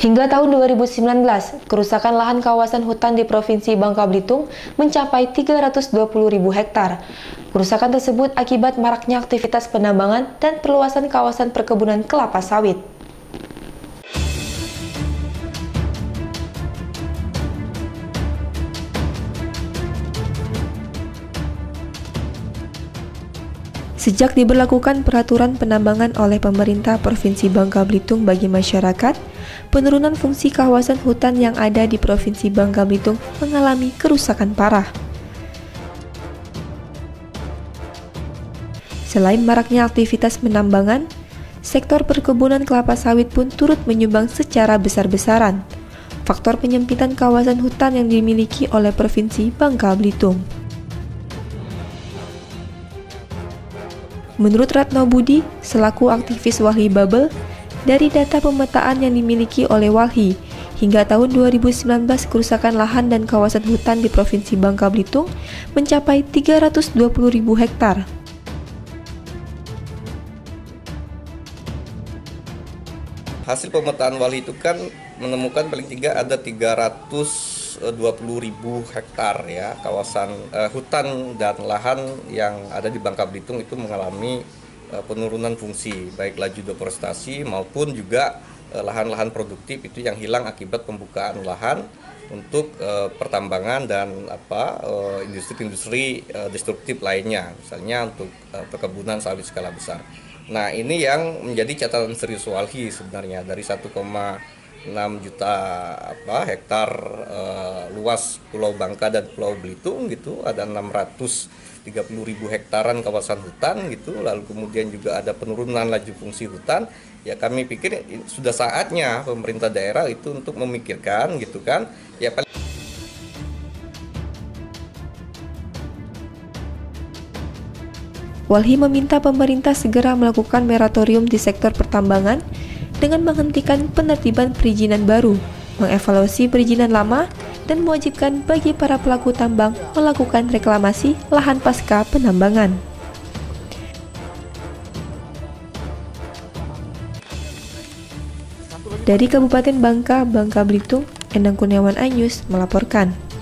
Hingga tahun 2019, kerusakan lahan kawasan hutan di Provinsi Bangka Belitung mencapai 320.000 hektar. Kerusakan tersebut akibat maraknya aktivitas penambangan dan perluasan kawasan perkebunan kelapa sawit. Sejak diberlakukan peraturan penambangan oleh pemerintah Provinsi Bangka Belitung bagi masyarakat, penurunan fungsi kawasan hutan yang ada di Provinsi Bangka Belitung mengalami kerusakan parah. Selain maraknya aktivitas penambangan, sektor perkebunan kelapa sawit pun turut menyumbang secara besar-besaran faktor penyempitan kawasan hutan yang dimiliki oleh Provinsi Bangka Belitung. Menurut Ratno Budi, selaku aktivis Walhi Bubble, dari data pemetaan yang dimiliki oleh Walhi, hingga tahun 2019 kerusakan lahan dan kawasan hutan di Provinsi Bangka Belitung mencapai 320.000 hektar. Hasil pemetaan Walhi itu kan menemukan paling tidak ada 320.000 hektar ya kawasan hutan dan lahan yang ada di Bangka Belitung itu mengalami penurunan fungsi baik laju deforestasi maupun juga lahan-lahan produktif itu yang hilang akibat pembukaan lahan untuk pertambangan dan industri-industri destruktif lainnya, misalnya untuk perkebunan sawit skala besar. Nah, ini yang menjadi catatan serius Walhi sebenarnya dari 1,6 juta hektar luas Pulau Bangka dan Pulau Belitung gitu, ada 630.000 hektaran kawasan hutan gitu, lalu kemudian juga ada penurunan laju fungsi hutan. Ya kami pikir sudah saatnya pemerintah daerah itu untuk memikirkan gitu kan. Ya Walhi meminta pemerintah segera melakukan moratorium di sektor pertambangan dengan menghentikan penertiban perizinan baru, mengevaluasi perizinan lama, dan mewajibkan bagi para pelaku tambang melakukan reklamasi lahan pasca penambangan. Dari Kabupaten Bangka, Bangka Belitung, Endang Kurniawan iNews melaporkan.